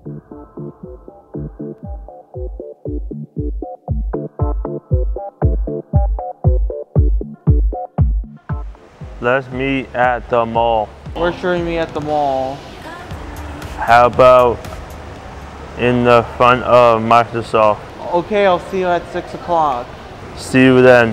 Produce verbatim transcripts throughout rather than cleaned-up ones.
Let's meet at the mall. Where should we meet at the mall? How about in the front of Microsoft? Okay, I'll see you at six o'clock. See you then.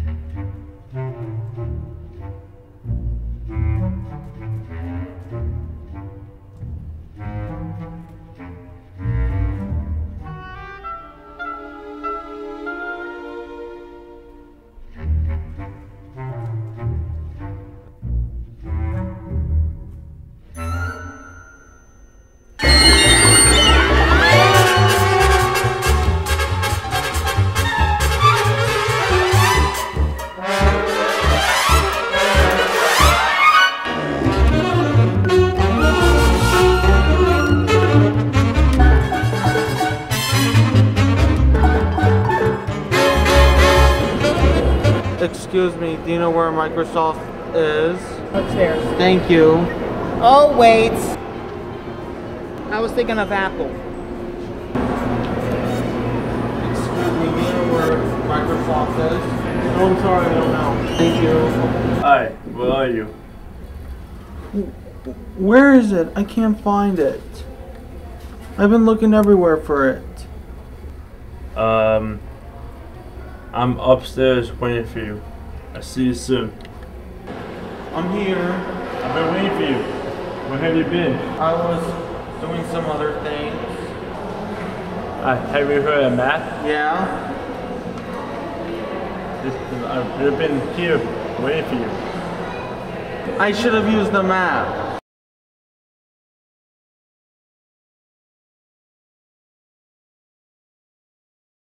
Excuse me, do you know where Microsoft is? Upstairs. Thank you. Oh, wait. I was thinking of Apple. Excuse me, do you know where Microsoft is? Oh, I'm sorry, I don't know. Thank you. Hi, where are you? Where is it? I can't find it. I've been looking everywhere for it. Um, I'm upstairs waiting for you. I'll see you soon. I'm here. I've been waiting for you. Where have you been? I was doing some other things. Uh, have you heard of math? Yeah? This, I've been here waiting for you. I should have used the map.